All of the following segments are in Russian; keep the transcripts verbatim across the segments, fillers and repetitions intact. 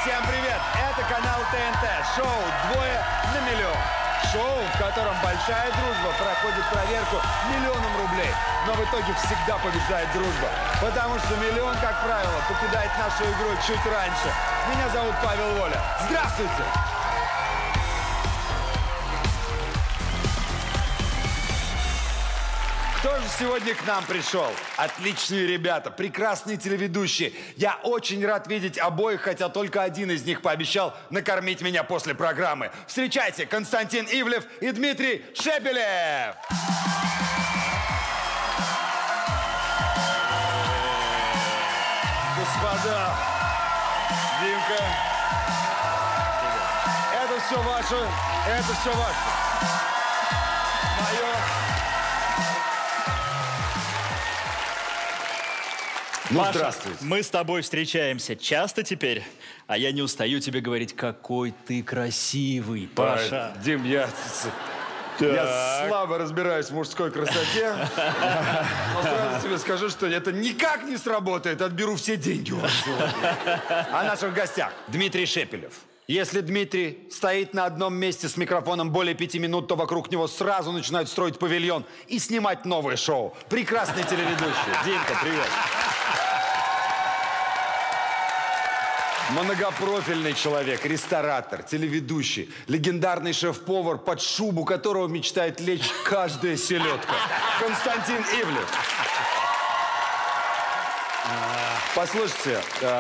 Всем привет! Это канал ТНТ. Шоу «Двое на миллион». Шоу, в котором большая дружба проходит проверку миллионом рублей. Но в итоге всегда побеждает дружба. Потому что миллион, как правило, покидает нашу игру чуть раньше. Меня зовут Павел Воля. Здравствуйте! Кто же сегодня к нам пришел? Отличные ребята, прекрасные телеведущие. Я очень рад видеть обоих, хотя только один из них пообещал накормить меня после программы. Встречайте, Константин Ивлев и Дмитрий Шепелев! Господа, Димка, это все ваше, это все ваше. Мое... Ну, Паша, здравствуйте. Мы с тобой встречаемся часто теперь, а я не устаю тебе говорить, какой ты красивый, Паша. А, Дим, я, я слабо разбираюсь в мужской красоте, но сразу тебе скажу, что это никак не сработает, отберу все деньги у вас. О наших гостях. Дмитрий Шепелев. Если Дмитрий стоит на одном месте с микрофоном более пяти минут, то вокруг него сразу начинают строить павильон и снимать новое шоу. Прекрасный телеведущий. Димка, привет. Многопрофильный человек, ресторатор, телеведущий, легендарный шеф-повар, под шубу которого мечтает лечь каждая селедка. Константин Ивлев. Послушайте,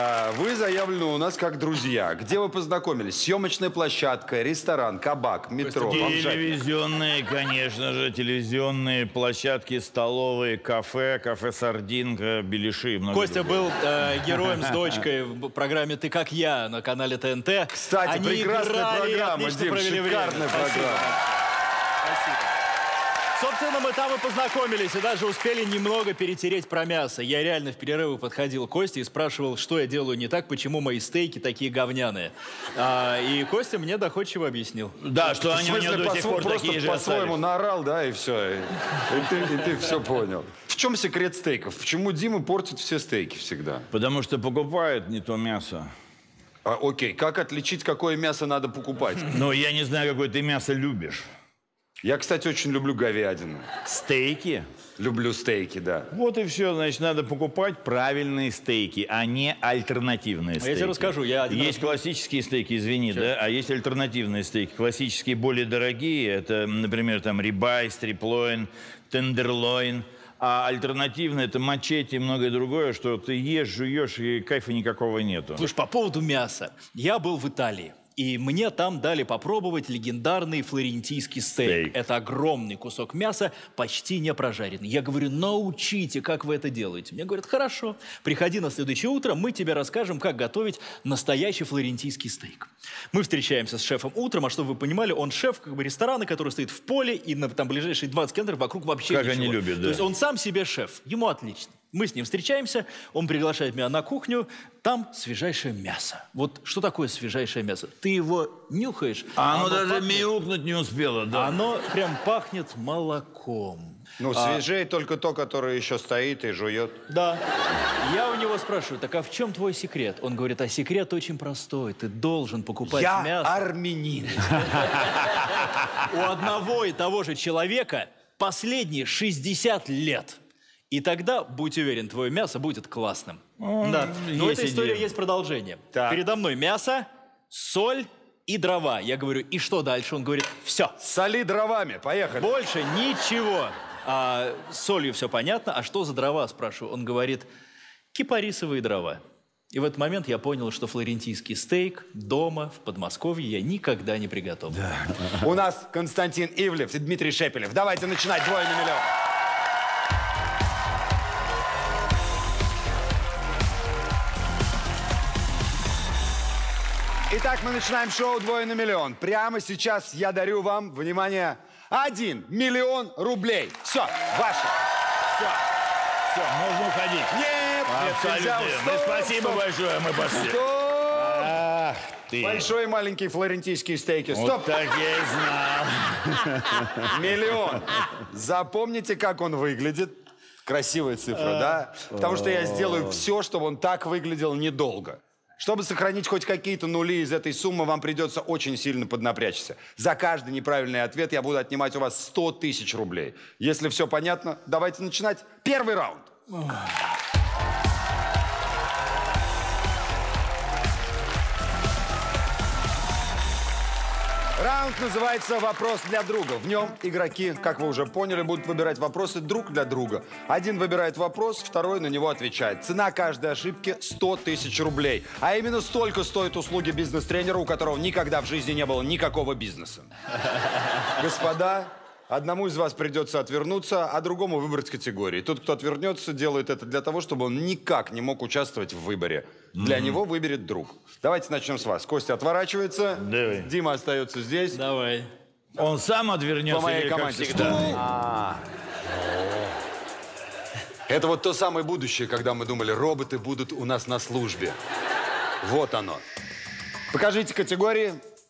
вы заявлены у нас как друзья. Где вы познакомились? Съемочная площадка, ресторан, кабак, метро, бомжатня. Телевизионные, конечно же, телевизионные площадки, столовые, кафе, кафе «Сардинка», беляши и много Костя другого. был э, героем с дочкой в программе «Ты как я» на канале ТНТ. Кстати, Они прекрасная играли, программа, отлично Дим, провели шикарная время. программа. Спасибо. Спасибо. Собственно, мы там и познакомились, и даже успели немного перетереть про мясо. Я реально в перерывы подходил к Косте и спрашивал, что я делаю не так, почему мои стейки такие говняные. А, и Костя мне доходчиво объяснил. Да, что они у него до сих пор такие же по-своему остались. наорал, да, и все. И, и, ты, и ты все понял. В чем секрет стейков? Почему Дима портит все стейки всегда? Потому что покупают не то мясо. А, окей, как отличить, какое мясо надо покупать? Но я не знаю, какое ты мясо любишь. Я, кстати, очень люблю говядину. Стейки? Люблю стейки, да. Вот и все. Значит, надо покупать правильные стейки, а не альтернативные стейки. Я тебе расскажу. Я один есть раз... классические стейки, извини, Че? да, а есть альтернативные стейки. Классические более дорогие. Это, например, там рибай, стриплоин, тендерлоин. А альтернативные — это мачете и многое другое, что ты ешь, жуешь, и кайфа никакого нету. Слушай, по поводу мяса. Я был в Италии. И мне там дали попробовать легендарный флорентийский стейк. Стейк. Это огромный кусок мяса, почти не прожаренный. Я говорю, научите, как вы это делаете. Мне говорят, хорошо, приходи на следующее утро, мы тебе расскажем, как готовить настоящий флорентийский стейк. Мы встречаемся с шефом утром, а чтобы вы понимали, он шеф как бы ресторана, который стоит в поле, и на там ближайшие двадцать километров вокруг вообще как ничего. Они любят, да. То есть он сам себе шеф, ему отлично. Мы с ним встречаемся, он приглашает меня на кухню, там свежайшее мясо. Вот что такое свежайшее мясо? Ты его нюхаешь, а оно, оно даже пахнет, мяукнуть не успело, да. оно прям пахнет молоком. Ну, А, свежее только то, которое еще стоит и жует. да. Я у него спрашиваю, так а в чем твой секрет? Он говорит, а секрет очень простой, ты должен покупать Я мясо. армянин. У одного и того же человека последние шестьдесят лет. И тогда, будь уверен, твое мясо будет классным. О, да. Но есть эта история идея. есть продолжение. Так. Передо мной мясо, соль и дрова. Я говорю, и что дальше? Он говорит, все. Соли дровами, поехали. Больше ничего. А с солью все понятно. А что за дрова, спрашиваю? Он говорит, кипарисовые дрова. И в этот момент я понял, что флорентийский стейк дома, в Подмосковье, я никогда не приготовлю. Да. У нас Константин Ивлев и Дмитрий Шепелев. Давайте начинать «Двое на миллион». Итак, мы начинаем шоу «Двое на миллион». Прямо сейчас я дарю вам, внимание, один миллион рублей. Все, ваше. Все. Все, можно уходить. Нет, нет, нельзя. Абсолютно. Стоп, Спасибо стоп. большое, мы пошли. Стоп. Ах ты. Большой и маленький флорентийские стейки. Вот Стоп. так я и знал. Миллион. Запомните, как он выглядит. Красивая цифра, да? Потому что я сделаю все, чтобы он так выглядел недолго. Чтобы сохранить хоть какие-то нули из этой суммы, вам придется очень сильно поднапрячься. За каждый неправильный ответ я буду отнимать у вас сто тысяч рублей. Если все понятно, давайте начинать. Первый раунд. Раунд называется «Вопрос для друга». В нем игроки, как вы уже поняли, будут выбирать вопросы друг для друга. Один выбирает вопрос, второй на него отвечает. Цена каждой ошибки – сто тысяч рублей. А именно столько стоят услуги бизнес-тренера, у которого никогда в жизни не было никакого бизнеса. Господа, одному из вас придется отвернуться, а другому выбрать категории. Тот, кто отвернется, делает это для того, чтобы он никак не мог участвовать в выборе. Для mm-hmm. него выберет друг. Давайте начнем с вас. Костя отворачивается. Давай. Дима остается здесь. Давай. Он сам отвернется. По моей или, команде. как всегда? А. Это вот то самое будущее, когда мы думали, роботы будут у нас на службе. Вот оно. Покажите категории.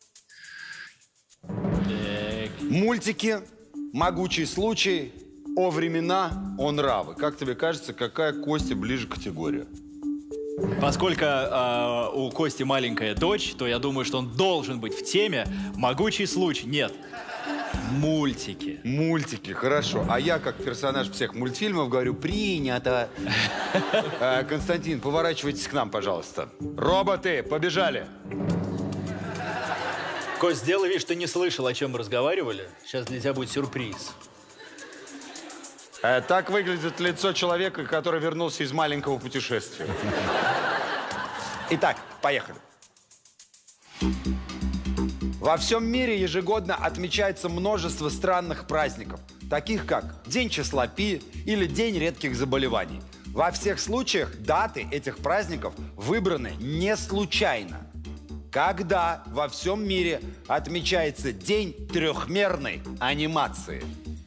Так. Мультики, могучий случай, о времена, о нравы. Как тебе кажется, какая Косте ближе категория? Поскольку э, у Кости маленькая дочь, то я думаю, что он должен быть в теме «Могучий случай». Нет, мультики. Мультики, хорошо. А я, как персонаж всех мультфильмов, говорю «принято». Э, Константин, поворачивайтесь к нам, пожалуйста. Роботы, побежали. Кость, сделай вид, что ты не слышал, о чем мы разговаривали. Сейчас для тебя будет сюрприз. Э, так выглядит лицо человека, который вернулся из маленького путешествия. Итак, поехали. Во всем мире ежегодно отмечается множество странных праздников, таких как День числа Пи или День редких заболеваний. Во всех случаях даты этих праздников выбраны не случайно. Когда во всем мире отмечается День трехмерной анимации?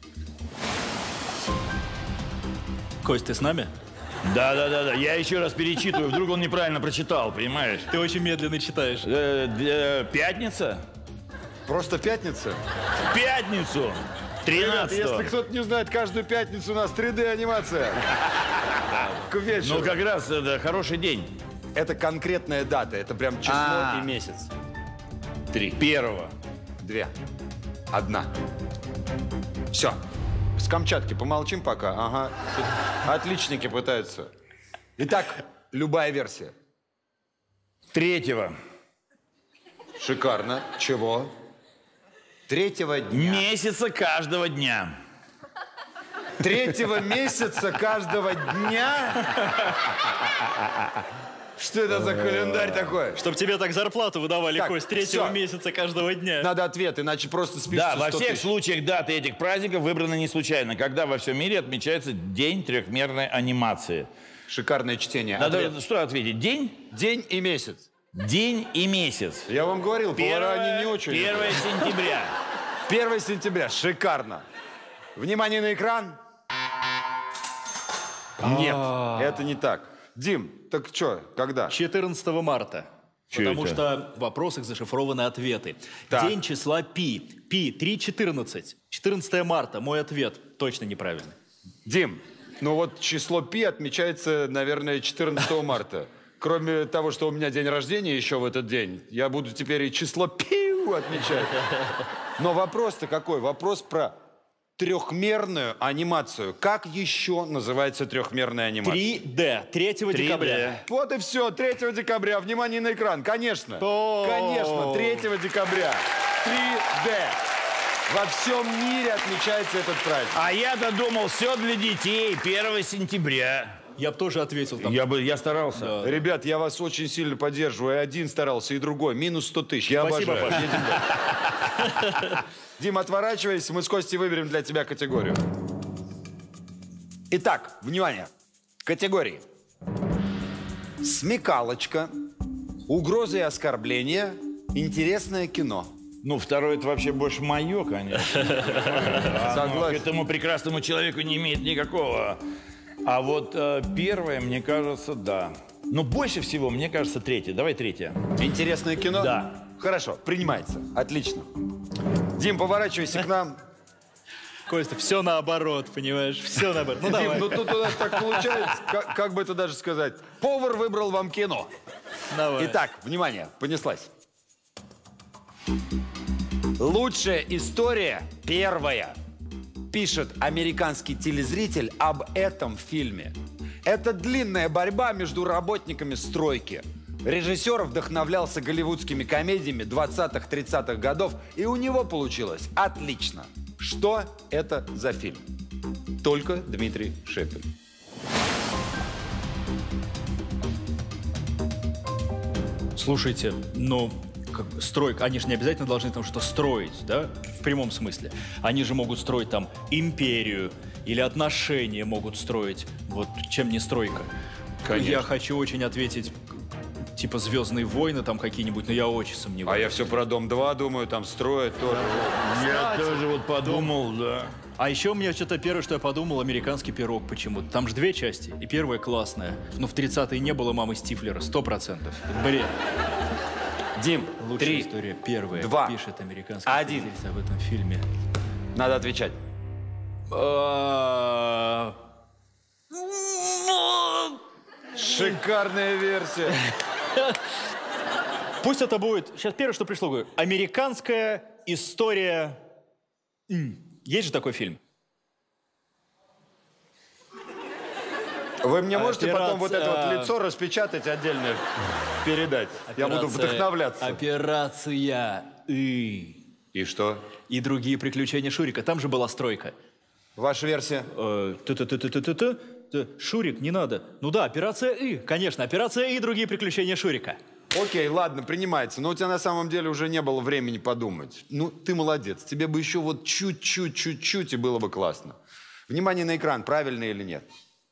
Кость, ты с нами? Да, да, да, да. Я еще раз перечитываю, вдруг он неправильно прочитал, понимаешь? Ты очень медленно читаешь. Э, э, пятница? Просто пятница? В пятницу! тринадцатого. Если кто-то не знает, каждую пятницу у нас три дэ анимация. К вечеру. Ну, как раз это хороший день. Это конкретная дата, это прям число А. и месяц. Три. Первого. Две. Одна. Все. С Камчатки помолчим пока. Ага. Тут отличники пытаются. Итак, любая версия. Третьего. Шикарно. Чего? Третьего дня. Месяца каждого дня. Третьего месяца каждого дня? Что это за календарь такой? Чтоб тебе так зарплату выдавали, Так, Кость, третьего всё. месяца каждого дня. Надо ответ, иначе просто спишется Да, во сто всех тысяч. случаях даты этих праздников выбраны не случайно, когда во всем мире отмечается День трехмерной анимации. Шикарное чтение. Надо Ответ. что ответить? День? День и месяц. День и месяц. Я вам говорил, повара они не очень. первое сентября. первое сентября. Шикарно. Внимание на экран. Нет, это не так. Дим, так что, когда? четырнадцатого марта. Чё Потому это? что в вопросах зашифрованы ответы. Так. День числа Пи. Пи три четырнадцать. четырнадцатого марта. Мой ответ точно неправильный. Дим, ну вот число Пи отмечается, наверное, четырнадцатого марта. Кроме того, что у меня день рождения еще в этот день, я буду теперь и число Пи отмечать. Но вопрос-то какой? Вопрос про трехмерную анимацию. Как еще называется трехмерная анимация? три дэ. третьего декабря. Вот и все, третьего декабря. Внимание на экран, конечно. О. Конечно, третьего декабря. три дэ. Во всем мире отмечается этот праздник. А я-то думал, все для детей, первого сентября. Я бы тоже ответил там. Я бы, я старался. Да. Ребят, я вас очень сильно поддерживаю. И один старался, и другой. Минус сто тысяч. Я Спасибо, обожаю. Паш. Едем дальше. Дим, отворачивайся. Мы с Костей выберем для тебя категорию. Итак, внимание. Категории. Смекалочка. Угрозы и оскорбления. Интересное кино. Ну, второе, это вообще больше мое, конечно. Оно Согласен. к этому прекрасному человеку не имеет никакого. А вот э, первое, мне кажется, да. Но больше всего, мне кажется, третье. Давай третье. Интересное кино? Да. Хорошо, принимается. Отлично. Дим, поворачивайся к нам. Костя, все наоборот, понимаешь? Все наоборот. Ну Дим, давай. ну тут у нас так получается, как, как бы это даже сказать. Повар выбрал вам кино. Давай. Итак, внимание, понеслась. Лучшая история первая. Пишет американский телезритель об этом фильме. Это длинная борьба между работниками стройки. Режиссер вдохновлялся голливудскими комедиями двадцатых-тридцатых годов, и у него получилось отлично. Что это за фильм? Только Дмитрий Шепель. Слушайте, ну, как бы стройка, они же не обязательно должны там что-то строить, да, в прямом смысле. Они же могут строить там империю или отношения могут строить. Вот чем не стройка. Конечно. Я хочу очень ответить, типа «Звездные войны» там какие-нибудь, но я очень сомневаюсь. А я все про Дом два думаю, там строят тоже. Я тоже вот подумал, да. А еще у меня что-то первое, что я подумал, «Американский пирог» почему-то. Там же две части, и первая классная. Но в тридцатые не было мамы Стифлера, сто процентов. Бред. Дим, Лучшая три, история первая, два, пишет американский один. телезритель об этом фильме. Надо отвечать. А, Шикарная версия. Пусть это будет, сейчас первое, что пришло, говорю, «Американская история». М. Есть же такой фильм? Вы мне можете Операция- потом вот это вот лицо распечатать отдельно, передать? Я буду Операция- вдохновляться. Операция «И». И что? И другие приключения Шурика. Там же была стройка. Ваша версия? Э, ты-ты-ты-ты-ты-ты. Т- Шурик, не надо. Ну да, операция «И». Конечно, операция «И» и другие приключения Шурика. Окей, ладно, принимается. Но у тебя на самом деле уже не было времени подумать. Ну, ты молодец. Тебе бы еще вот чуть-чуть, чуть-чуть, и было бы классно. Внимание на экран, правильно или нет?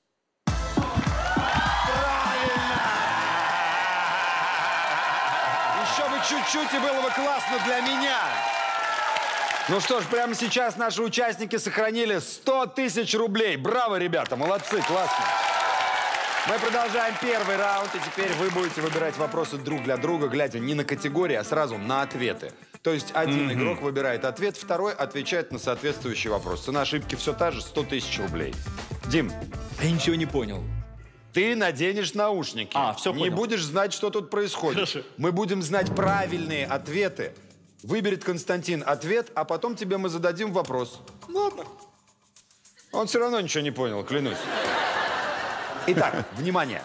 Еще бы чуть-чуть, и было бы классно для меня. Ну что ж, прямо сейчас наши участники сохранили сто тысяч рублей. Браво, ребята, молодцы, классно. Мы продолжаем первый раунд, и теперь вы будете выбирать вопросы друг для друга, глядя не на категории, а сразу на ответы. То есть один mm-hmm. игрок выбирает ответ, второй отвечает на соответствующий вопрос. Цена ошибки все та же, сто тысяч рублей. Дим, Я ничего не понял. ты наденешь наушники. А, всё Не понял. будешь знать, что тут происходит. Хорошо. Мы будем знать правильные ответы. Выберет Константин ответ, а потом тебе мы зададим вопрос. Ладно. Он все равно ничего не понял, клянусь. Итак, внимание.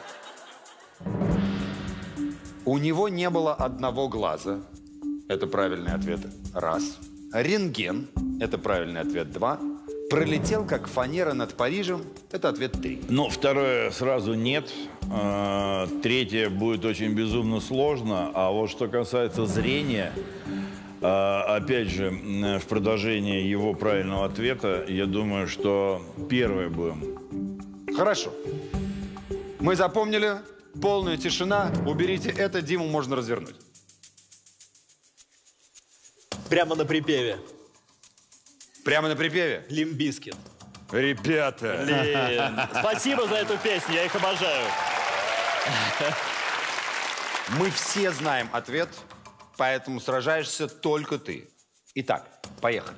У него не было одного глаза. Это правильный ответ. Раз. Рентген. Это правильный ответ. Два. Пролетел, как фанера над Парижем. Это ответ три. Ну, второе сразу нет. А, Третье будет очень безумно сложно. А вот что касается зрения, а, опять же, м, в продолжение его правильного ответа, я думаю, что первое будем. Хорошо. Мы запомнили. Полная тишина. Уберите это. Диму можно развернуть. Прямо на припеве. Прямо на припеве. Лимп Бизкит. Ребята. Блин. Спасибо за эту песню, я их обожаю. Мы все знаем ответ, поэтому сражаешься только ты. Итак, поехали.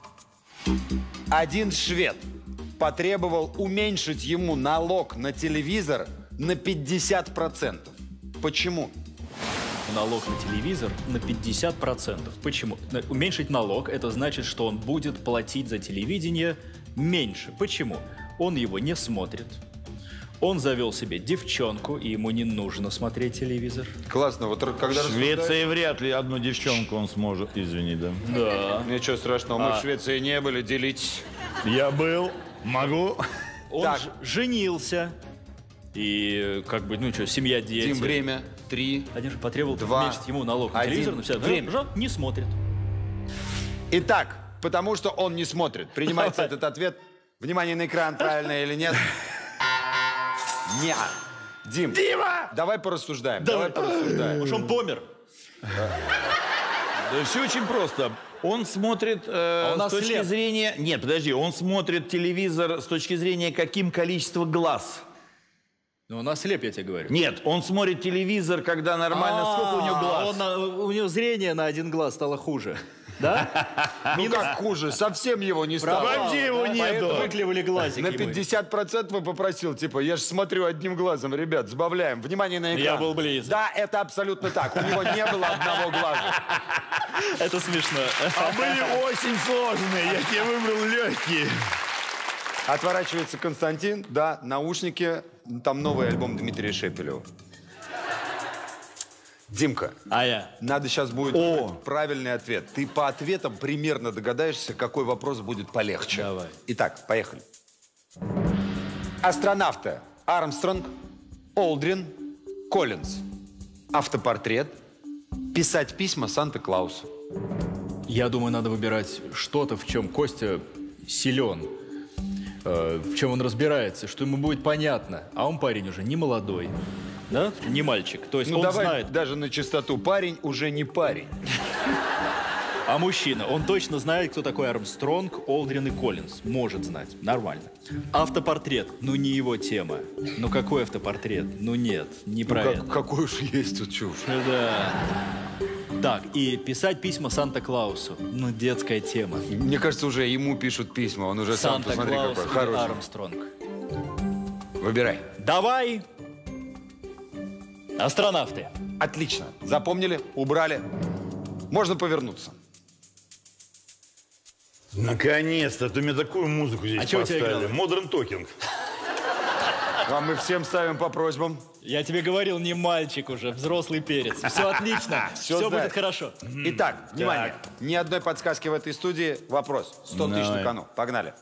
Один швед потребовал уменьшить ему налог на телевизор на пятьдесят процентов. Почему? Налог на телевизор на пятьдесят процентов. Почему? На- Уменьшить налог – это значит, что он будет платить за телевидение меньше. Почему? Он его не смотрит. Он завел себе девчонку, и ему не нужно смотреть телевизор. Классно. Вот р- когда В Швеции вряд ли одну девчонку он сможет. Извини, да. Да. рассуждаешь- Ничего страшного, мы А. в Швеции не были, делить. Я был, могу. Он Так. ж- женился. И как бы, ну что, семья, дети. Дим, время. Три. Один же потребовал Два. уменьшить ему налог на Один. телевизор, но все, Время. жен не смотрит. Итак, потому что он не смотрит. Принимается этот ответ. Внимание на экран, правильно или нет? Не. Дим, Дима! давай порассуждаем. Давай порассуждаем. Уж он помер. Да все очень просто. Он смотрит э, А у нас с точки слеп. зрения... Нет, подожди, он смотрит телевизор с точки зрения каким количеством глаз. Ну, он ослеп, я тебе говорю. Нет, он смотрит телевизор, когда нормально. А, Сколько у него глаз? он на- у него зрение на один глаз стало хуже. Да? Ну как хуже, совсем его не стало. Пропало, Вообще его да? нету. Поэтому выклевали глазики На ему. пятьдесят процентов я попросил, типа, я же смотрю одним глазом, ребят, забавляем. Внимание на экран. Я был близок. Да, это абсолютно так. У него не было одного глаза. Это смешно. А были очень сложные. Я тебе выбрал легкие. Отворачивается Константин, да, наушники, там новый альбом Дмитрия Шепелева. Димка, А я? надо сейчас будет О. выбрать правильный ответ. Ты по ответам примерно догадаешься, какой вопрос будет полегче. Давай. Итак, поехали. Астронавты. Армстронг, Олдрин, Коллинз. Автопортрет. Писать письма Санта-Клаусу. Я думаю, надо выбирать что-то, в чем Костя силен, э, в чем он разбирается, что ему будет понятно. А он парень уже не молодой, да? Не мальчик. То есть Ну он давай знает. даже на чистоту. Парень уже не парень. А мужчина, он точно знает, кто такой Армстронг, Олдрин и Коллинз. Может знать. Нормально. Автопортрет. Ну, не его тема. Ну, какой автопортрет? Ну, нет. Не про это. Как, какой уж есть тут чушь. Да. Так, и писать письма Санта-Клаусу. Ну, детская тема. Мне кажется, уже ему пишут письма. Он уже сам, посмотри, Санта-Клаус какой или хороший. Армстронг. Выбирай. Давай. Астронавты. Отлично. Запомнили, убрали. Можно повернуться. Наконец-то, ты мне такую музыку здесь А чё у тебя поставили. играло? Modern Talking. А мы всем ставим по просьбам. Я тебе говорил, не мальчик уже, взрослый перец. Все отлично, Всё все знаю. будет хорошо. Итак, внимание. Ни одной подсказки в этой студии. Вопрос. сто тысяч на Давай. кону. Погнали.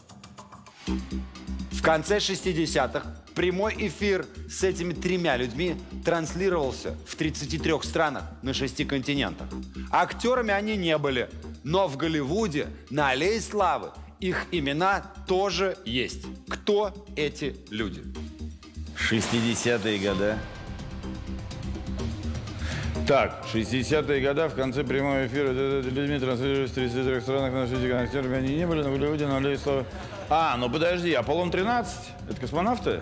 В конце шестидесятых прямой эфир с этими тремя людьми транслировался в тридцати трёх странах на шести континентах. Актерами они не были, но в Голливуде на аллее славы их имена тоже есть. Кто эти люди? шестидесятые годы. Так, шестидесятые годы, в конце прямого эфира людьми транслировались в тридцати трёх странах на шести континентах. Они не были, но в Голливуде на аллее славы. А, ну подожди, Аполлон тринадцать? Это космонавты?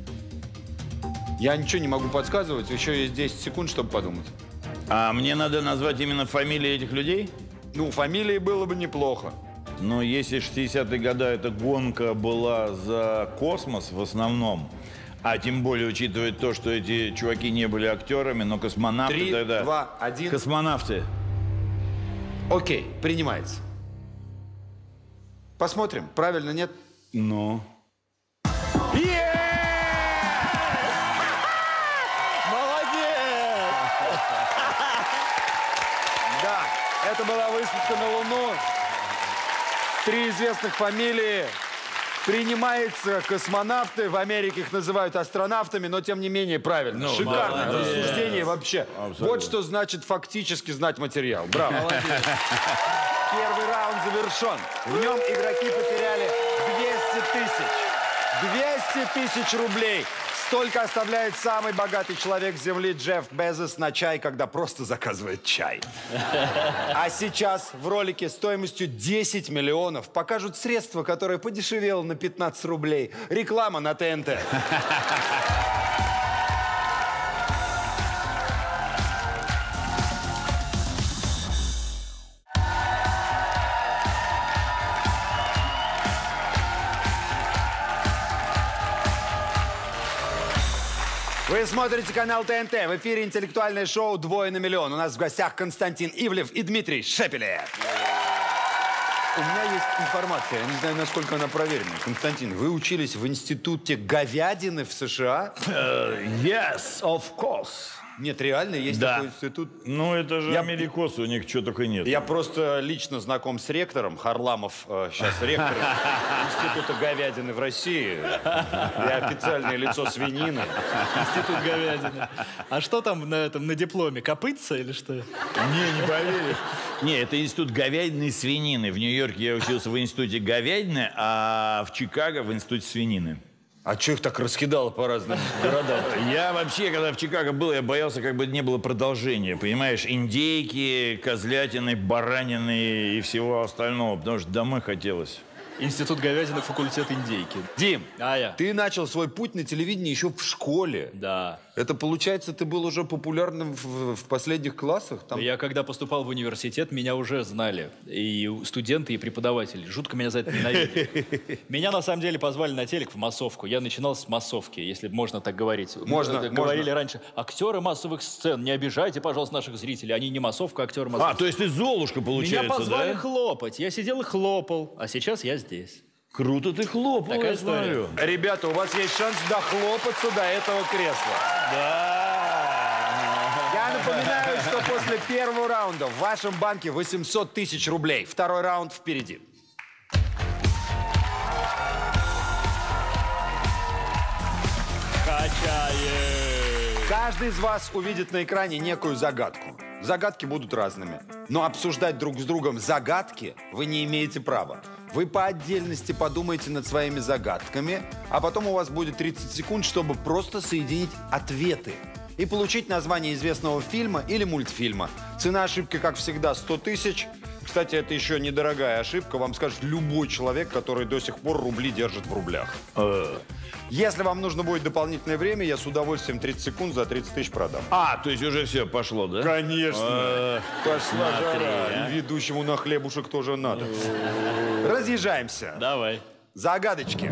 Я ничего не могу подсказывать, еще есть десять секунд, чтобы подумать. А мне надо назвать именно фамилии этих людей? Ну, фамилии было бы неплохо. Но если шестидесятые годы эта гонка была за космос в основном, а тем более учитывая то, что эти чуваки не были актерами, но космонавты Три, тогда... два, один. Космонавты. Окей, принимается. Посмотрим, правильно, нет? Ну... Молодец! Да, это была высадка на Луну. Три известных фамилии. Принимается космонавты, в Америке их называют астронавтами, но тем не менее правильно. Ну, Шикарное молодец. рассуждение вообще. Абсолютно. Вот что значит фактически знать материал. Браво. Первый раунд завершен. В нем игроки потеряли двести тысяч. двести тысяч рублей. Столько оставляет самый богатый человек Земли Джефф Безос на чай, когда просто заказывает чай. А сейчас в ролике стоимостью десять миллионов покажут средства, которые подешевело на пятнадцать рублей. Реклама на ТНТ. Вы смотрите канал ТНТ. В эфире интеллектуальное шоу «Двое на миллион». У нас в гостях Константин Ивлев и Дмитрий Шепелев. У меня есть информация, я не знаю, насколько она проверена. Константин, вы учились в институте говядины в США? Yes, of course. Нет, реально есть Да. такой институт? Ну, это же Я- америкосы, у них чего только нет. Я просто лично знаком с ректором. Харламов э, сейчас ректор института говядины в России. Я официальное лицо свинины. Институт говядины. А что там на этом, на дипломе? Копытца или что? Не, не поверишь. Не, это институт говядины и свинины. В Нью-Йорке я учился в институте говядины, а в Чикаго в институте свинины. А что их так раскидало по разным городам? Я вообще, когда в Чикаго был, я боялся, как бы не было продолжения, понимаешь? Индейки, козлятины, баранины и всего остального, потому что домой хотелось. Институт говядины, факультет индейки. Дим, А я? ты начал свой путь на телевидении еще в школе. Да. Это, получается, ты был уже популярным в, в последних классах? Там... Я когда поступал в университет, меня уже знали. И студенты, и преподаватели. Жутко меня за это ненавидели. Меня, на самом деле, позвали на телек в массовку. Я начинал с массовки, если можно так говорить. Можно, Мы говорили можно. раньше, актеры массовых сцен, не обижайте, пожалуйста, наших зрителей. Они не массовка, а актеры массовых А, то есть ты Золушка, получается, Меня позвали да? хлопать. Я сидел и хлопал. А сейчас я здесь. Круто ты хлопал, Такая я история. смотрю. Ребята, у вас есть шанс дохлопаться до этого кресла. Да. Я напоминаю, что после первого раунда в вашем банке восемьсот тысяч рублей. Второй раунд впереди. Качает. Каждый из вас увидит на экране некую загадку. Загадки будут разными. Но обсуждать друг с другом загадки вы не имеете права. Вы по отдельности подумайте над своими загадками, а потом у вас будет тридцать секунд, чтобы просто соединить ответы и получить название известного фильма или мультфильма. Цена ошибки, как всегда, сто тысяч. Кстати, это еще недорогая ошибка. Вам скажет любой человек, который до сих пор рубли держит в рублях. Если вам нужно будет дополнительное время, я с удовольствием тридцать секунд за тридцать тысяч продам. А, то есть уже все пошло, да? Конечно. Пошла смотри, жара. а. И ведущему на хлебушек тоже надо. Разъезжаемся. Давай. Загадочки.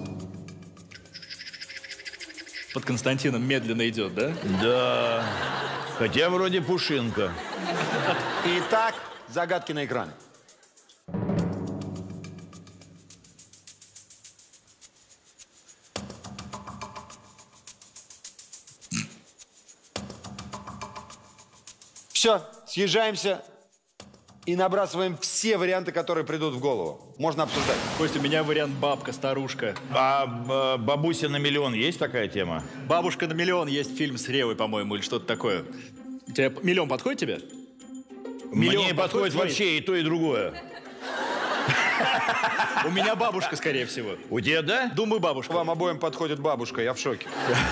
Под Константином медленно идет, да? Да. Хотя вроде Пушинка. Итак, загадки на экране. Все, съезжаемся и набрасываем все варианты, которые придут в голову. Можно обсуждать. Костя, у меня вариант бабка, старушка. А б- бабуся на миллион есть такая тема? Бабушка на миллион есть фильм с Ревой, по-моему, или что-то такое. Тебе миллион подходит тебе? Миллион Мне подходит твои? вообще и то, и другое. У меня бабушка, скорее всего. У тебя, да? Думаю, бабушка. Вам обоим подходит бабушка, я в шоке.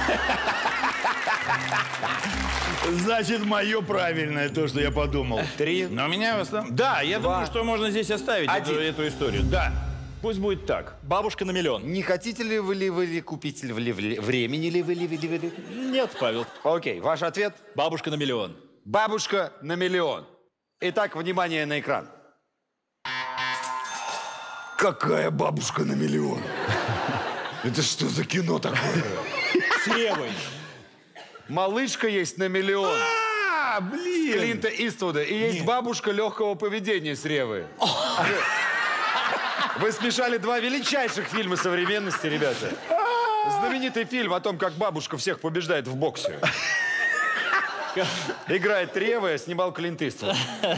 Значит, мое правильное, то, что я подумал. Три. Но у меня в основном... Да, я Два. думаю, что можно здесь оставить эту, Один. эту историю. Да, пусть будет так. Бабушка на миллион. Не хотите ли вы ли вы ли купить ли, вы ли, ли- времени ли вы ли, вы ли, вы ли? Нет, Павел. Окей, ваш ответ? Бабушка на миллион. Бабушка на миллион. Итак, внимание на экран. Какая бабушка на миллион? Это что за кино такое? С Ревой. Малышка есть на миллион. А, блин! Клинта Иствуда. И есть бабушка легкого поведения с Ревой. Вы смешали два величайших фильма современности, ребята. Знаменитый фильм о том, как бабушка всех побеждает в боксе. Играет Рева, снимал Клинт Иствуд.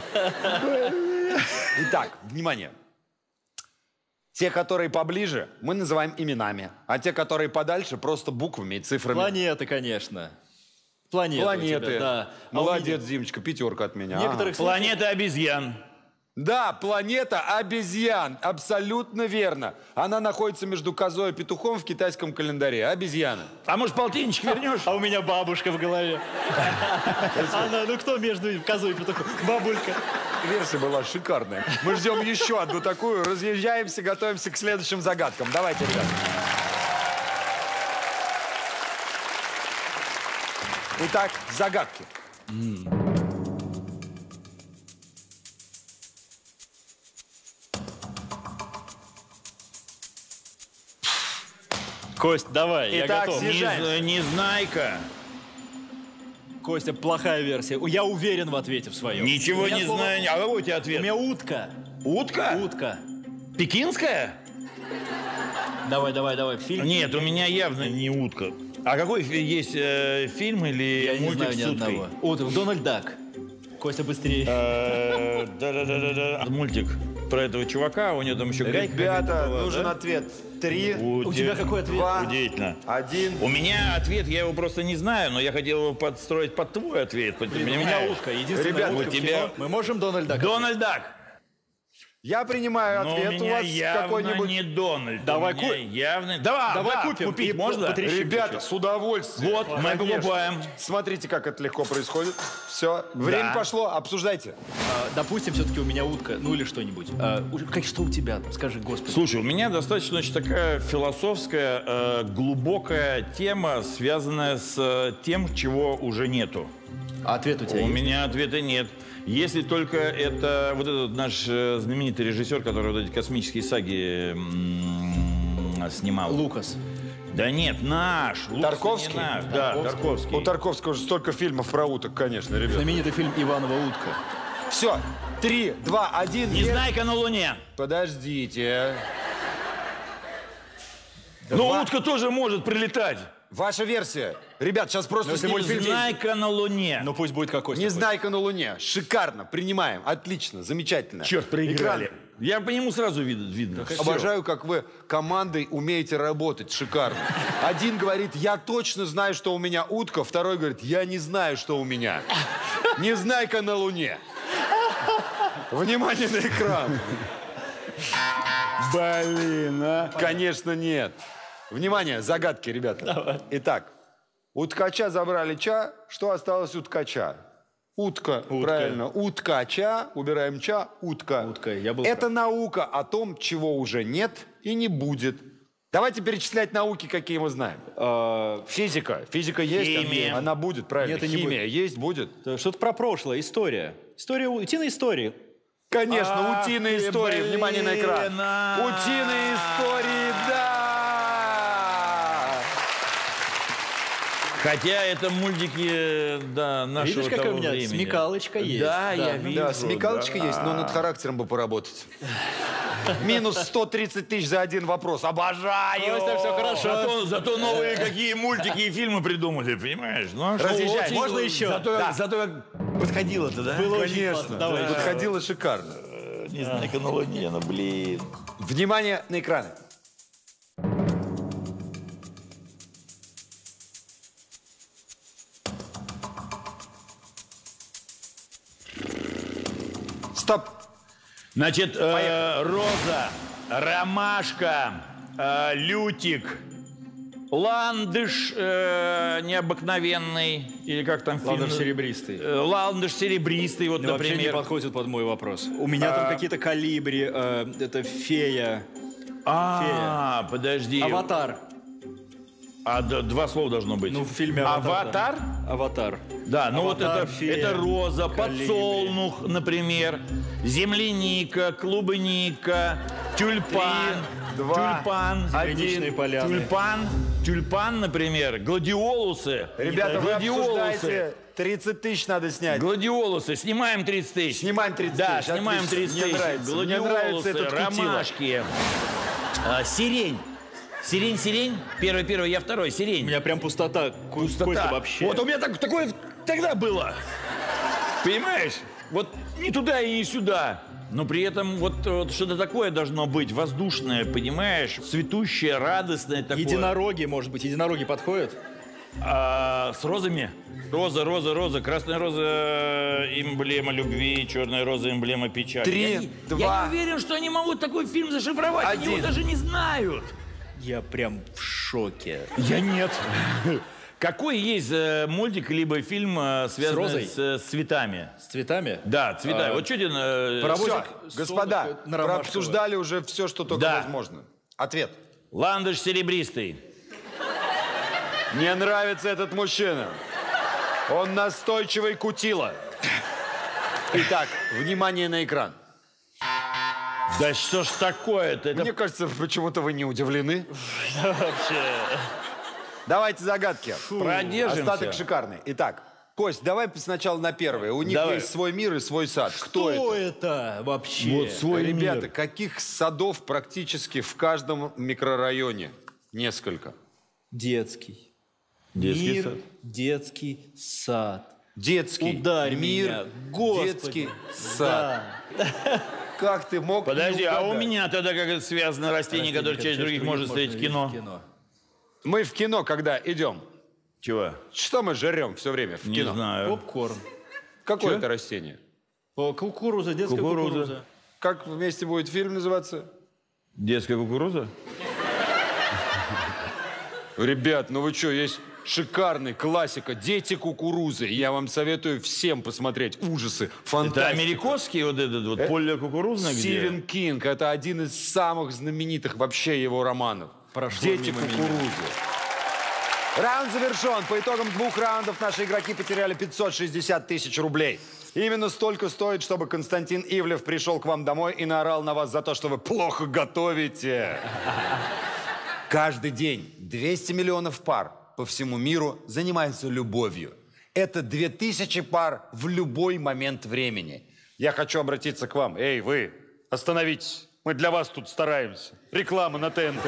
Итак, внимание. Те, которые поближе, мы называем именами. А те, которые подальше, просто буквами и цифрами. Планеты, конечно. Планеты. у Планеты. тебя, да. А у Молодец, Димочка, пятерка от меня. В некоторых Ага. случаях- Планета обезьян. Да, планета обезьян. Абсолютно верно. Она находится между козой и петухом в китайском календаре. Обезьяна. А может, полтинничек вернешь? А у меня бабушка в голове. Она, ну кто между козой и петухом? Бабулька. Версия была шикарная. Мы ждем еще одну такую. Разъезжаемся, готовимся к следующим загадкам. Давайте, ребята. Итак, загадки. Кость, давай, я Итак, готов. съезж- Съезжаемся. Не, Незнайка. Костя, плохая версия. Я уверен в ответе в своем. Ничего У меня не слово- знаю. А какой у тебя У ответ? меня утка. Утка? Утка. Пекинская? Давай, давай, давай. Фильм. Нет, у меня явно не утка. А какой фи- есть э, фильм или Я не мультик знаю ни с уткой? одного. Утка. Дональд Дак. Костя, быстрее. Э, Да-да-да-да-да. Мультик про этого чувака, у него там еще гайка какая-то Ребята, была, нужен да? ответ. Три, У тебя какой ответ? два, Удивительно. один. У меня ответ, я его просто не знаю, но я хотел его подстроить под твой ответ. Блин, у меня утка. Единственная Ребята, утка у в тебя- кино. Мы можем Дональд Дака? Дональд Дак. Я принимаю Но ответ. у меня У вас явно какой-нибудь... не Дональд. Давай у меня ку- явно... Давай, Давай да, купим. Купить И можно? потрещим Ребята, чуть-чуть. с удовольствием. Вот, мы Конечно. покупаем. Смотрите, как это легко происходит. Все, время Да. пошло, обсуждайте. А, допустим, все-таки у меня утка, ну или что-нибудь. А, у- как что у тебя там? Скажи, господи. Слушай, у меня достаточно очень такая философская, э, глубокая тема, связанная с э, тем, чего уже нету. А ответ у тебя У есть? меня ответа нет. Если только это вот этот наш э, знаменитый режиссер, который вот эти космические саги м, снимал. Лукас. Да нет, наш. Лукас Тарковский? не наш. Да, Тарковский. У Тарковского же столько фильмов про уток, конечно, ребят. Знаменитый фильм «Иванова утка». Все, три, два, один. Незнайка на Луне. Подождите. Но Ва- утка тоже может прилетать. Ваша версия. Ребят, сейчас просто сниму фильм. Незнайка на Луне. Ну пусть будет какой-то. Незнайка на Луне. Шикарно, принимаем. Отлично, замечательно. Черт, проиграли. Экран. Я по нему сразу вид- видно. Всё. Обожаю, как вы командой умеете работать. Шикарно. Один говорит, я точно знаю, что у меня утка. Второй говорит, я не знаю, что у меня. Незнайка на Луне. Внимание на экран. Блин, а? Конечно, нет. Внимание, загадки, ребята. Давай. Итак, у ткача забрали ча. Что осталось у ткача? Утка, Утка. правильно. Уткача, убираем ча, утка. Утка, я был Это прав. наука о том, чего уже нет и не будет. Давайте перечислять науки, какие мы знаем. А, Физика. Физика есть, Химия. она будет, правильно. Нет и не Химия есть, будет. это что-то про прошлое, история. История, утиные истории. Конечно, Ах утиные ты, истории. блин, Внимание на экран. а. Утиные истории, да! Хотя это мультики, да, нашего Видишь, какая того у меня времени. смекалочка есть? Да, Да. я вижу. Да, смекалочка да. есть, но над характером бы поработать. Минус сто тридцать тысяч за один вопрос. Обожаю! Костя, всё хорошо. Зато, зато новые какие мультики и фильмы придумали, понимаешь? Ну, а что, Разъезжай. очень- Можно еще? Зато, Да. зато как подходило-то, да? Было очень Конечно. классно. Давай. Да. Подходило шикарно. Не знаю, как на Луне, ну блин. Внимание на экраны. Стоп. Значит, э, роза, ромашка, э, лютик, ландыш э, необыкновенный, или как там фильм? Ландыш серебристый. Э, Ландыш серебристый, вот, Ну, вообще не например. подходит под мой вопрос. У меня там какие-то калибри, э, это фея, А, подожди. аватар. А, д- два слова должно быть. Ну, в фильме «Аватар». Аватар? да. Аватар. Да, ну вот Аватар, это, фея, это роза, калибри. подсолнух, например, земляника, клубника, тюльпан, Три, два, тюльпан, Земляничные поляны. тюльпан, тюльпан, например, гладиолусы, Ребята, вы гладиолусы, обсуждаете. тридцать тысяч надо снять. гладиолусы, снимаем тридцать тысяч. Снимаем тридцать Да, тысяч. снимаем Отлично. тридцать Мне тысяч. нравится. Мне Гладиолусы, нравится этот кутила. ромашки, а, сирень. Сирень, сирень. Первый, первый, я второй. У Сирень. меня прям пустота. Пустота. Пустота. вообще. Вот у меня так, такое тогда было. Понимаешь? Вот ни туда и ни сюда. Но при этом вот, вот что-то такое должно быть, воздушное, понимаешь? Цветущее, радостное такое. Единороги, может быть, единороги подходят? А, с розами? Роза, роза, роза. Красная роза – эмблема любви, черная роза – эмблема печали. Три, я, не- два. я не уверен, что они могут такой фильм зашифровать. Они его Один. даже не знают. Я прям в шоке. Я нет. Какой есть э, мультик либо фильм, э, связанный розой? с, э, с цветами? С цветами? Да, цвета. А, вот что тебе... э, паровозик. Все, господа, Солнышко на ромашковое. прообсуждали уже все, что только Да. возможно. Ответ. Ландыш серебристый. Мне нравится этот мужчина. Он настойчивый кутила. Итак, внимание на экран. Да что ж такое-то? Это Мне кажется, почему-то вы не удивлены. Вообще. Давайте загадки. продержимся. Остаток шикарный. Итак, Кость, давай сначала на первое. У них Давай. есть свой мир и свой сад. Кто Что это? это вообще? Вот свой Ребята, мир. каких садов практически в каждом микрорайоне? Несколько. Детский. Детский Мир, сад. детский сад. Детский Ударь мир, меня, Господи. детский сад. Да. Как ты мог Подожди, не а у угадать? меня тогда как это связано растение, которое часть других может встретить в кино? Мы в кино, когда идем, Чего? что мы жрем все время в Не кино? знаю. Попкорн. Какое Чё? это растение? О, кукуруза, детская Кукуруза. кукуруза. Как вместе будет фильм называться? Детская кукуруза? Ребят, ну вы что, есть шикарный классика «Дети кукурузы». Я вам советую всем посмотреть. Ужасы, фантастика. Это американский вот этот вот э? поле кукурузное? Стивен где? Кинг. Это один из самых знаменитых вообще его романов. Прошло «Дети кукурузы». Раунд завершен. По итогам двух раундов наши игроки потеряли пятьсот шестьдесят тысяч рублей. Именно столько стоит, чтобы Константин Ивлев пришел к вам домой и наорал на вас за то, что вы плохо готовите. Каждый день двести миллионов пар по всему миру занимаются любовью. Это две тысячи пар в любой момент времени. Я хочу обратиться к вам. Эй, вы, остановитесь. Мы для вас тут стараемся. Реклама на ТНТ.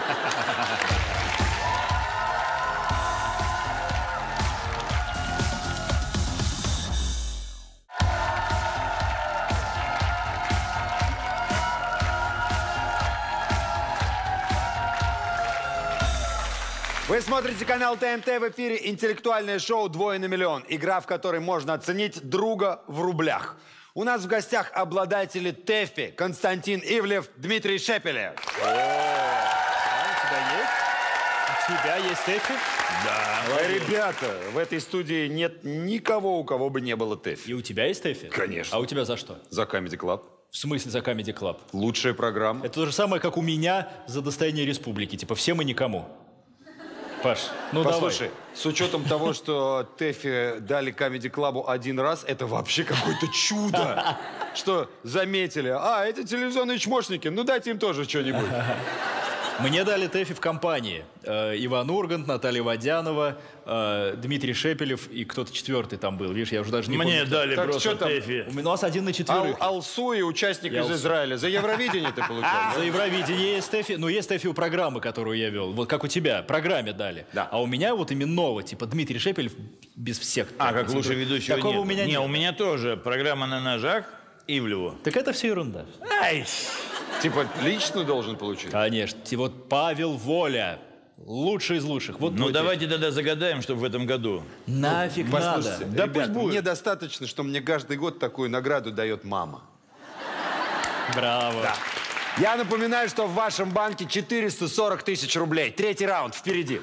Вы смотрите канал ТНТ, в эфире интеллектуальное шоу «Двое на миллион». Игра, в которой можно оценить друга в рублях. У нас в гостях обладатели ТЭФИ Константин Ивлев, Дмитрий Шепелев. О, у тебя есть? У тебя есть ТЭФИ? Да. Ребята, в этой студии нет никого, у кого бы не было ТЭФИ. И у тебя есть ТЭФИ? Конечно. А у тебя за что? За Comedy Club. В смысле за Comedy Club? Лучшая программа. Это то же самое, как у меня за достояние республики. Типа всем и никому. Паш, ну Послушай, давай. С учетом того, что ТЭФИ дали Comedy Club'у один раз, это вообще какое-то чудо. Что заметили, а, эти телевизионные чмошники, ну дайте им тоже что-нибудь. Мне дали ТЭФИ в компании. Э, Иван Ургант, Наталья Водянова, э, Дмитрий Шепелев и кто-то четвертый там был. Видишь, я уже даже не Мне помню. дали Так, просто что там? ТЭФИ. У нас один на четверых. Ал Алсуи, участник Я из Алсу. Израиля. За Евровидение ты получал? За Евровидение есть ТЭФИ. Ну, есть ТЭФИ у программы, которую я вел. Вот как у тебя. Программе дали. Да. А у меня вот именного, типа Дмитрий Шепелев без всех. А, как лучший ведущий. Такого нет. у меня не, нет. у меня тоже программа на ножах Ивлеву. Так это все ерунда. Ай! Типа лично должен получить? Конечно. И вот Павел Воля. Лучший из лучших. Вот Ну твой давайте тогда загадаем, чтобы в этом году. ТЭФИ. Нафиг надо. Послушайте, Да ребят, пусть будет. мне достаточно, что мне каждый год такую награду дает мама. Браво. Да. Я напоминаю, что в вашем банке четыреста сорок тысяч рублей. Третий раунд впереди.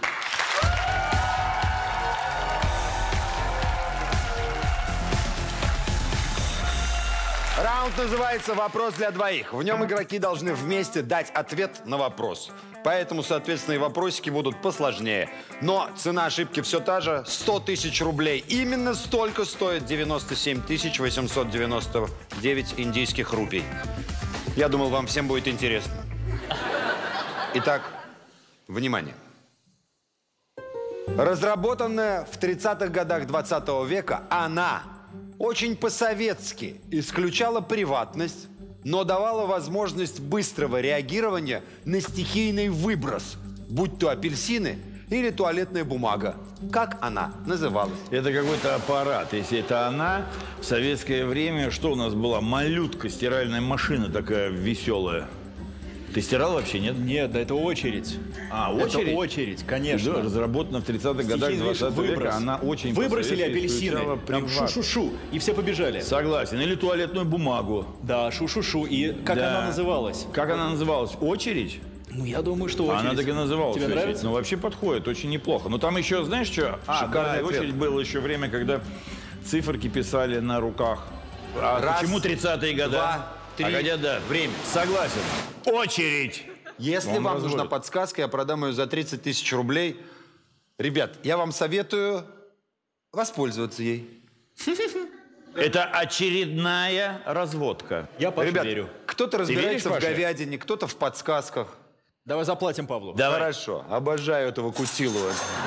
Раунд называется «Вопрос для двоих». В нем игроки должны вместе дать ответ на вопрос. Поэтому, соответственно, и вопросики будут посложнее. Но цена ошибки все та же – сто тысяч рублей. Именно столько стоит девяносто семь тысяч восемьсот девяносто девять индийских рупий. Я думал, вам всем будет интересно. Итак, внимание. Разработанная в тридцатых годах двадцатого века, она очень по-советски исключала приватность, но давала возможность быстрого реагирования на стихийный выброс, будь то апельсины или туалетная бумага. Как она называлась? Это какой-то аппарат. Если это она, в советское время что у нас была? Малютка, стиральная машина такая веселая. Ты стирал вообще, нет? Нет, да это очередь. А, очередь? Это очередь, конечно. Да, разработана в тридцатых годах Стихийный двадцатого века. выброс. Она очень Выбросили по-советски апельсины, исключала прям приват. шу-шу-шу, и все побежали. Согласен. Или туалетную бумагу. Да, шу-шу-шу. И как Да. она называлась? Как она называлась? Очередь? Ну, я думаю, что очередь. Она так и называлась. Тебе очередь. нравится? Ну, вообще подходит, очень неплохо. Но там еще, знаешь что? А, Шикарный да, ответ. очередь было еще время, когда циферки писали на руках. А Раз, почему тридцатые годы? два, три. А хотя да. Время. Согласен. Очередь! Если Вам вам разводят. нужна подсказка, я продам ее за тридцать тысяч рублей. Ребят, я вам советую воспользоваться ей. Это очередная разводка. Я Паше Ребят, верю. кто-то разбирается в веришь, Паша? говядине, кто-то в подсказках. Давай заплатим Павлу. Давай. Хорошо, обожаю этого кутилу.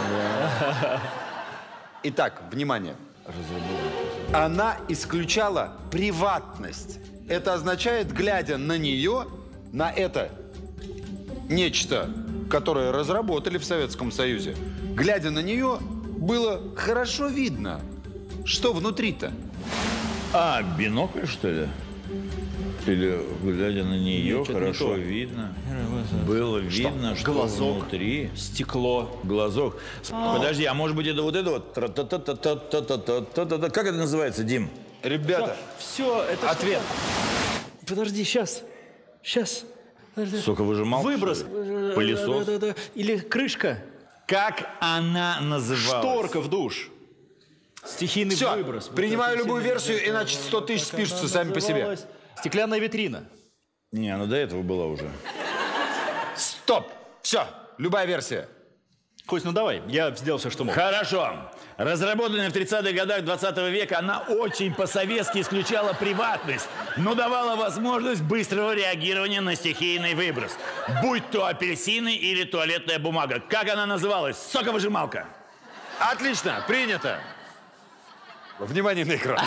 Итак, внимание. Она исключала приватность. Это означает, глядя на нее, на это нечто, которое разработали в Советском Союзе, глядя на нее, было хорошо видно, что внутри-то. А, бинокль, что ли? Или, глядя на нее, Нет, что-то не хорошо то. видно. Было видно, что Глазок. внутри. Стекло. Глазок. С- Подожди, а может быть это вот это вот? Тра-та-та-та-та-та-та-та-та-та. Как это называется, Дим? Ребята, Все, это ответ. Подожди, сейчас. Сейчас. Соковыжималка? Выброс. Пылесос? Да, да, да. Или крышка. Как она называлась? Шторка в душ. Стихийный Все, выброс. принимаю Вот любую это версию, все иначе сто тысяч как спишутся она сами по себе. называлась? Стеклянная витрина. Не, она до этого была уже. Стоп! Все, любая версия. Кость, ну давай, я сделал все, что мог. Хорошо. Разработанная в тридцатых годах двадцатого века, она очень по-советски исключала приватность, но давала возможность быстрого реагирования на стихийный выброс. Будь то апельсины или туалетная бумага. Как она называлась? Соковыжималка. Отлично, принято. Внимание на экран.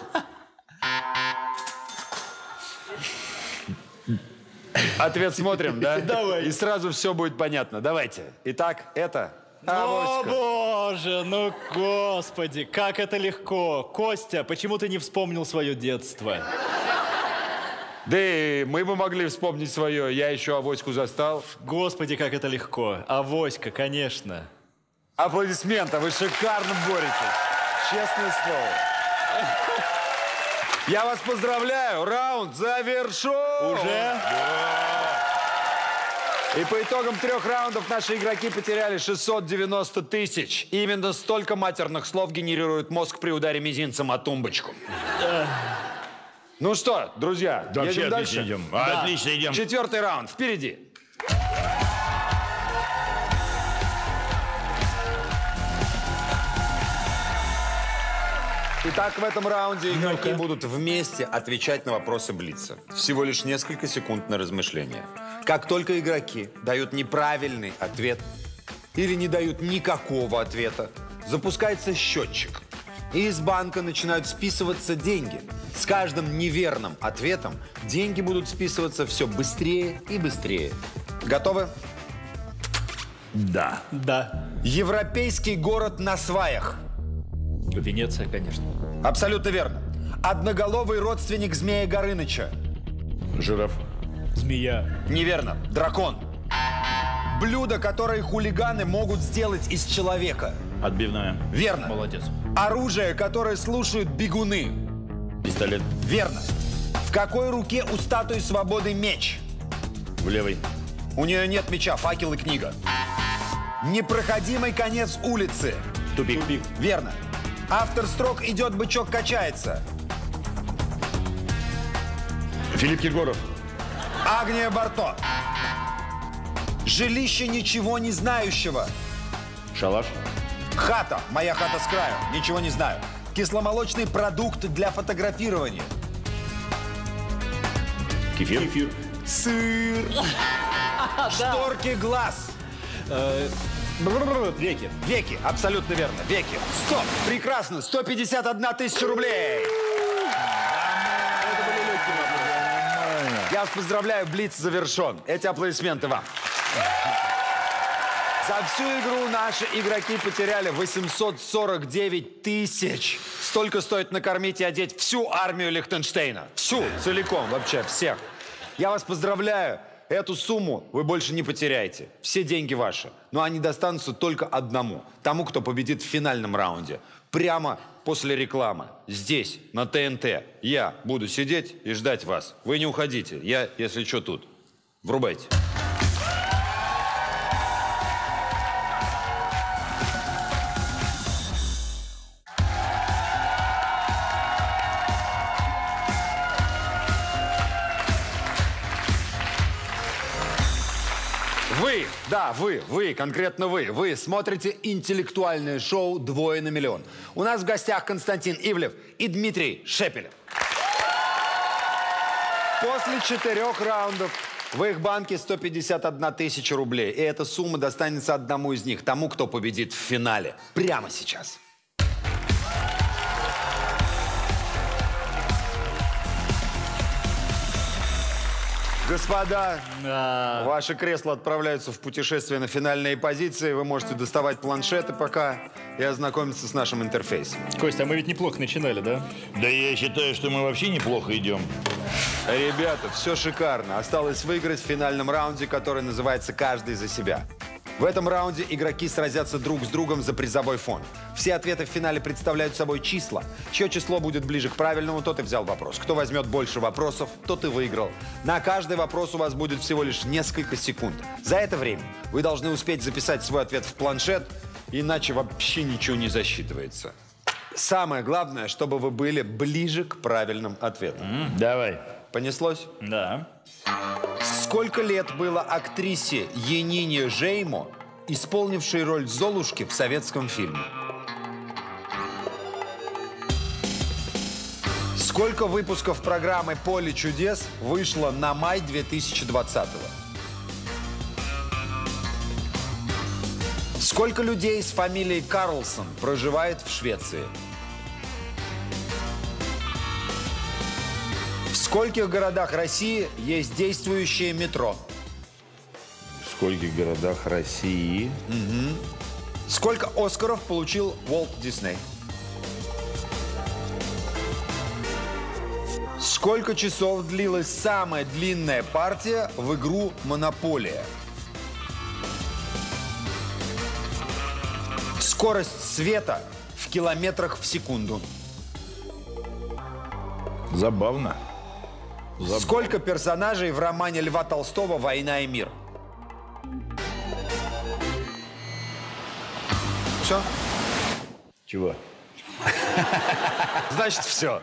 Ответ смотрим, да? Давай. И сразу все будет понятно. Давайте. Итак, это О, авоська. боже, ну, господи, как это легко. Костя, почему ты не вспомнил свое детство? Да и мы бы могли вспомнить свое. Я еще авоську застал. Господи, как это легко. Авоська, конечно. Аплодисменты, вы шикарно боретесь. Честное слово. Я вас поздравляю, раунд завершен. Уже? И по итогам трех раундов наши игроки потеряли шестьсот девяносто тысяч. Именно столько матерных слов генерирует мозг при ударе мизинцем о тумбочку. Ну что, друзья, Вообще едем отлично дальше? идем. А, Отлично идем. Четвертый раунд, впереди. Итак, в этом раунде игроки Ну-ка. будут вместе отвечать на вопросы блица. Всего лишь несколько секунд на размышление. Как только игроки дают неправильный ответ или не дают никакого ответа, запускается счетчик. И из банка начинают списываться деньги. С каждым неверным ответом деньги будут списываться все быстрее и быстрее. Готовы? Да. Да. Европейский город на сваях. Венеция, конечно. Абсолютно верно. Одноголовый родственник Змея Горыныча. Жираф. Змея. Неверно. Дракон. Блюдо, которое хулиганы могут сделать из человека. Отбивная. Верно. Молодец. Оружие, которое слушают бегуны. Пистолет. Верно. В какой руке у статуи свободы меч? В левой. У нее нет меча, факел и книга. Непроходимый конец улицы. Тупик. Тупик. Верно. Автор строк «Идет бычок, качается». Филипп Киркоров. Агния Барто. Жилище ничего не знающего. Шалаш. Хата. Моя хата с краю. Ничего не знаю. Кисломолочный продукт для фотографирования. Кефир. Кефир. Сыр. Шторки глаз. Бррр, Веки. Веки. Абсолютно верно. Веки. Стоп. Прекрасно. сто пятьдесят одна тысяча рублей. Я вас поздравляю. Блиц завершен. Эти аплодисменты вам. За всю игру наши игроки потеряли восемьсот сорок девять тысяч. Столько стоит накормить и одеть всю армию Лихтенштейна. Всю, целиком, вообще, всех. Я вас поздравляю. Эту сумму вы больше не потеряете. Все деньги ваши. Но они достанутся только одному. Тому, кто победит в финальном раунде. Прямо после рекламы. Здесь, на ТНТ. Я буду сидеть и ждать вас. Вы не уходите. Я, если что, тут. Врубайте. Вы, да, вы, вы, конкретно вы, вы смотрите интеллектуальное шоу «Двое на миллион». У нас в гостях Константин Ивлев и Дмитрий Шепелев. После четырех раундов в их банке сто пятьдесят одна тысяча рублей. И эта сумма достанется одному из них, тому, кто победит в финале. Прямо сейчас. Господа, А, ваши кресла отправляются в путешествие на финальные позиции. Вы можете доставать планшеты пока и ознакомиться с нашим интерфейсом. Костя, а мы ведь неплохо начинали, да? Да я считаю, что мы вообще неплохо идем. Ребята, все шикарно. Осталось выиграть в финальном раунде, который называется «Каждый за себя». В этом раунде игроки сразятся друг с другом за призовой фонд. Все ответы в финале представляют собой числа. Чье число будет ближе к правильному, тот и взял вопрос. Кто возьмет больше вопросов, тот и выиграл. На каждый вопрос у вас будет всего лишь несколько секунд. За это время вы должны успеть записать свой ответ в планшет, иначе вообще ничего не засчитывается. Самое главное, чтобы вы были ближе к правильным ответам. Mm, давай. Понеслось? Да. Сколько лет было актрисе Янине Жеймо, исполнившей роль Золушки в советском фильме? Сколько выпусков программы «Поле чудес» вышло на май две тысячи двадцатого? Сколько людей с фамилией Карлсон проживает в Швеции? В скольких городах России есть действующее метро? В скольких городах России? Угу. Сколько Оскаров получил Уолт Дисней? Сколько часов длилась самая длинная партия в игру «Монополия»? Скорость света в километрах в секунду. Забавно. Забавно. Сколько персонажей в романе Льва Толстого «Война и мир»? Все? Чего? Значит, все.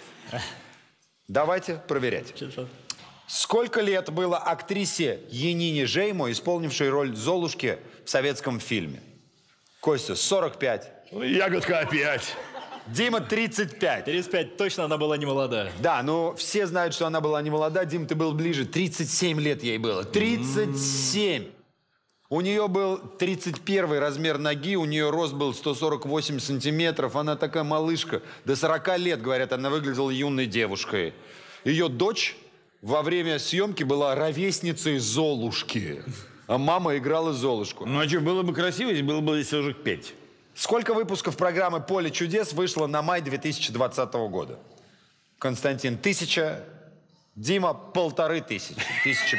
Давайте проверять. Сколько лет было актрисе Янине Жеймо, исполнившей роль Золушки в советском фильме? Костя, сорок пять. Ягодка опять. Дима, тридцать пять. тридцать пять, точно она была не молодая. Да, но все знают, что она была не молода. Дим, ты был ближе. тридцать семь лет ей было. тридцать семь. У нее был тридцать первый размер ноги, у нее рост был сто сорок восемь сантиметров. Она такая малышка. До сорока лет, говорят, она выглядела юной девушкой. Ее дочь во время съемки была ровесницей Золушки. А мама играла Золушку. Ну а что, было бы красиво, если было бы если уже петь. Сколько выпусков программы «Поле чудес» вышло на май две тысячи двадцатого года? Константин, тысяча. Дима, полторы тысячи. Тысяча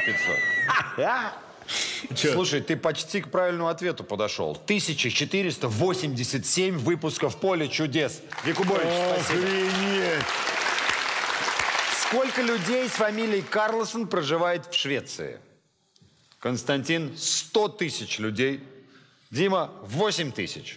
пятьсот. Слушай, ты почти к правильному ответу подошел. тысяча четыреста восемьдесят семь выпусков «Поле чудес». Викубович, спасибо. Охренеть! Сколько людей с фамилией Карлсон проживает в Швеции? Константин, сто тысяч людей. Дима, восемь тысяч.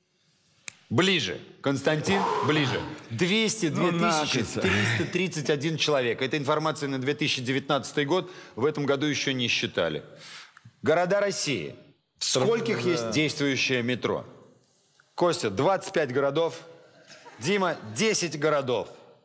Ближе. Константин, ближе. двести две тысячи триста тридцать один человек. Эта информация на две тысячи девятнадцатый год. В этом году еще не считали. Города России. В скольких есть действующее метро? Костя, двадцать пять городов. Дима, десять городов.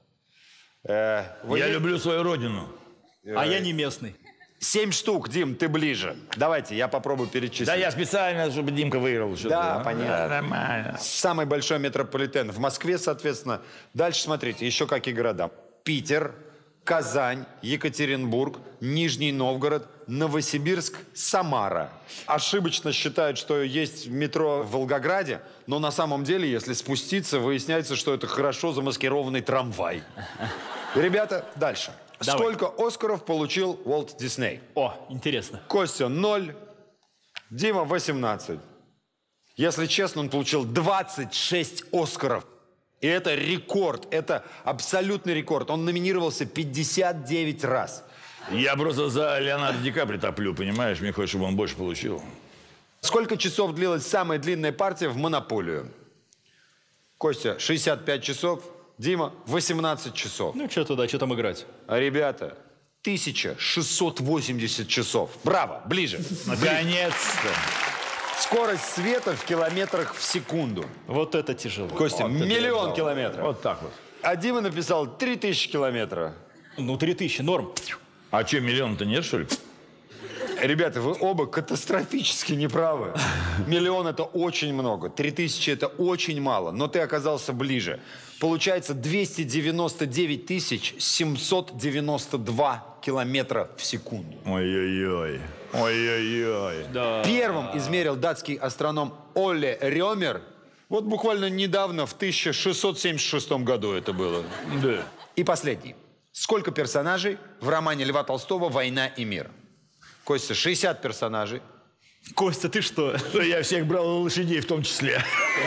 Э, Я люблю свою родину. А я не местный. Семь штук, Дим, ты ближе. Давайте, я попробую перечислить. Да я специально, чтобы Димка выиграл. Да, понятно. Да, нормально. Самый большой метрополитен в Москве, соответственно. Дальше смотрите, еще какие города. Питер, Казань, Екатеринбург, Нижний Новгород, Новосибирск, Самара. Ошибочно считают, что есть метро в Волгограде, но на самом деле, если спуститься, выясняется, что это хорошо замаскированный трамвай. Ребята, дальше. Давай. Сколько Оскаров получил Уолт Дисней? О, интересно. Костя, ноль. Дима, восемнадцать. Если честно, он получил двадцать шесть Оскаров. И это рекорд, это абсолютный рекорд. Он номинировался пятьдесят девять раз. Я просто за Леонардо Ди Каприо топлю, понимаешь? Мне хочется, чтобы он больше получил. Сколько часов длилась самая длинная партия в «Монополию»? Костя, шестьдесят пять часов. Дима, восемнадцать часов. Ну, что туда, что там играть? А ребята, тысяча шестьсот восемьдесят часов. Браво, ближе. Наконец-то. Скорость света в километрах в секунду. Вот это тяжело. Костя, Вот это миллион я километров. Вот так вот. А Дима написал три тысячи километров. Ну, три тысячи, норм. А что, миллион-то нет, что ли? Ребята, вы оба катастрофически неправы. Миллион – это очень много. Три тысячи – это очень мало. Но ты оказался ближе. Получается двести девяносто девять тысяч семьсот девяносто два километра в секунду. Ой-ой-ой. Ой-ой-ой. Да. Первым измерил датский астроном Олле Рёмер. Вот буквально недавно, в тысяча шестьсот семьдесят шестом году это было. Да. И последний. Сколько персонажей в романе Льва Толстого «Война и мир»? Костя, шестьдесят персонажей. Костя, ты что? Я всех брал и лошадей в том числе.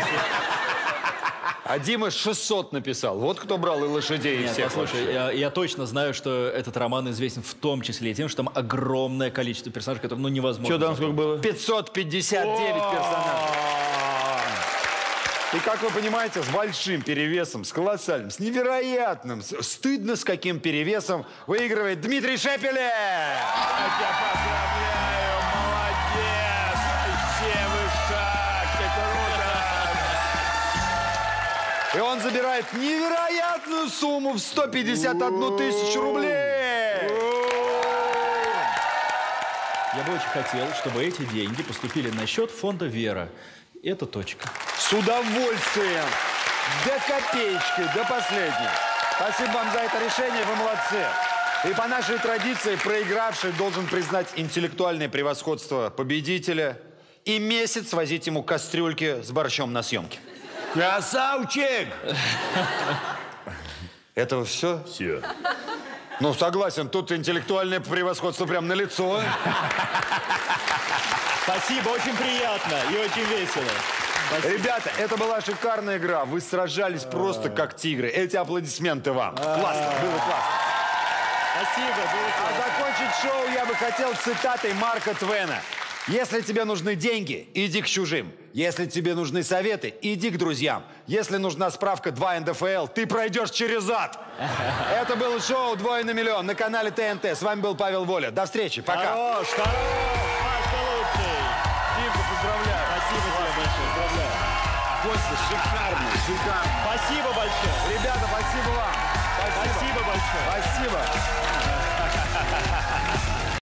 А Дима шестьсот написал. Вот кто брал и лошадей, и Нет, всех. послушай, я, я точно знаю, что этот роман известен в том числе и тем, что там огромное количество персонажей, которые, ну, невозможно. Что там сколько было? пятьсот пятьдесят девять персонажей. И, как вы понимаете, с большим перевесом, с колоссальным, с невероятным, с- стыдно с каким перевесом выигрывает Дмитрий Шепелев. Я тебя поздравляю, молодец! Вообще вышаг, ты круто! И он забирает невероятную сумму в сто пятьдесят одну тысячу рублей. Я бы очень хотел, чтобы эти деньги поступили на счет фонда «Вера». Это точка. С удовольствием. До копеечки, до последней. Спасибо вам за это решение, вы молодцы. И по нашей традиции проигравший должен признать интеллектуальное превосходство победителя и месяц возить ему кастрюльки с борщом на съемки. Красавчик! Этого все? Все. Ну, согласен, тут интеллектуальное превосходство прям на лицо. Спасибо, очень приятно и очень весело. Спасибо. Ребята, это была шикарная игра. Вы сражались просто как тигры. Эти аплодисменты вам. Классно, было классно. Спасибо, было А классно. закончить шоу я бы хотел цитатой Марка Твена. Если тебе нужны деньги, иди к чужим. Если тебе нужны советы, иди к друзьям. Если нужна справка два эн дэ эф эл, ты пройдешь через ад. Это было шоу «Двое на миллион» на канале тэ эн тэ. С вами был Павел Воля. До встречи. Пока. Хорош, хорош, Пашка лучший. Димка, поздравляю. Спасибо тебе большое, поздравляю. Костя, шикарный, шикарный. Спасибо большое. Ребята, спасибо вам. Спасибо большое. Спасибо.